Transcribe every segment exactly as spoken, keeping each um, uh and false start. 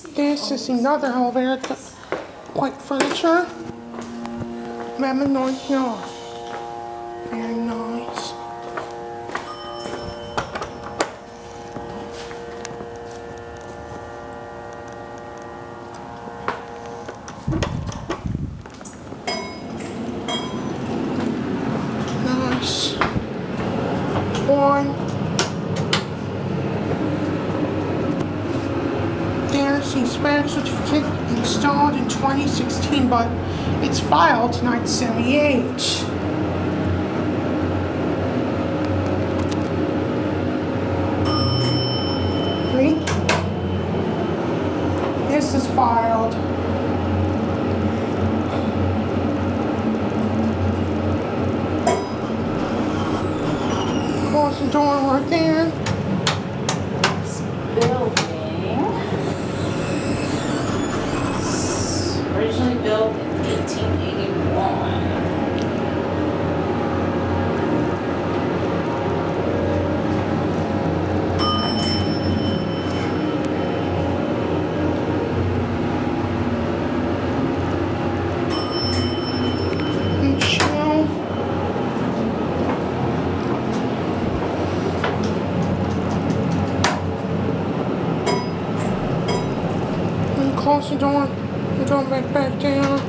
This is another elevator, white furniture. Mebane, North York. Very nice. Nice. One. There's the Spanish certificate installed in twenty sixteen, but it's filed in nineteen seventy-eight. Three. This is filed. Close the door right there. This building originally built in eighteen eighty-one. And chill. And close the door. And go back back down.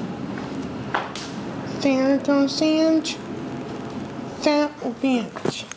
There goes the end. That will be it.